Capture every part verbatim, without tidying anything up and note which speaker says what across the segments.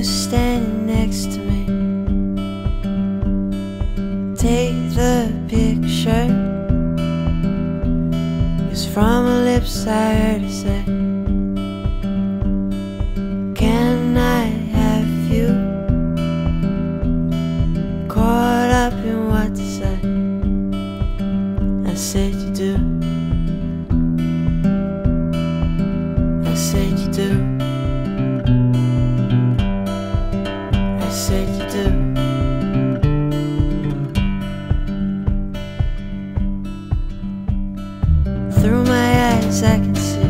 Speaker 1: was standing next to me. Take the picture, 'cause from her lips I heard her say, can I have you? Caught up in what to say. I said you do. I said you do. I said you do. Through my eyes I can see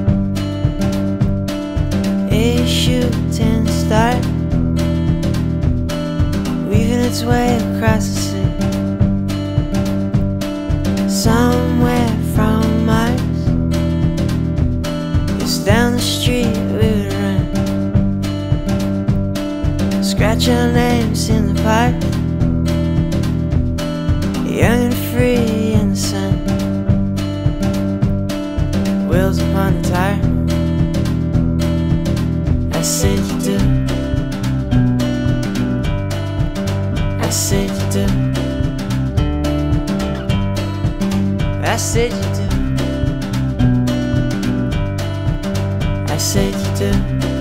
Speaker 1: a shooting star weaving its way across the sea. Somewhere from Mars, it's down the street we would run, scratch our names in the park, young and free in the sun. Wheels upon the tire. I said you do. I said you do. I said you do. I said you do.